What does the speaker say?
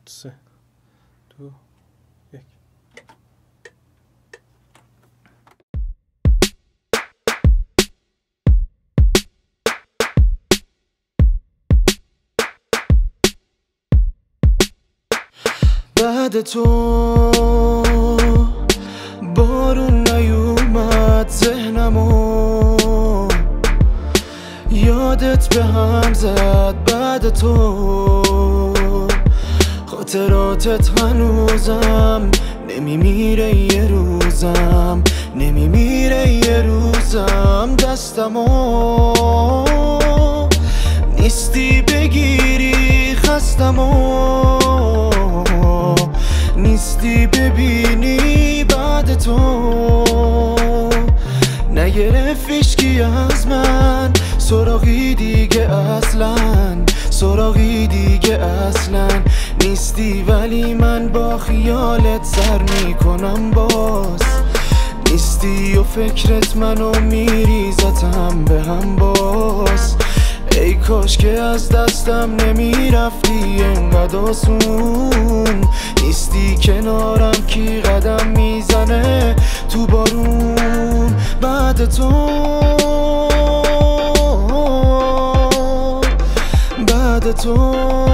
3 2 1. بعد تو بارون نیومد ذهنمو، یادت به هم زد. بعد تو خاطراتت هنوزم، نمیمیره یه روزم، نمیمیره یه روزم. دستمو نیستی بگیری، خستمو نیستی ببینی. بعد تو نگرفت هیچکی از من، سراغی دیگه اصلا، سراغی دیگه اصلا نیستی. ولی من با خیالت سر میکنم باز، نیستی و فکرت منو میریزتم به هم باز. ای کاش که از دستم نمیرفتی انقدر آسون، نیستی کنارم کی قدم میزنه تو بارون. بعد تو بعد تو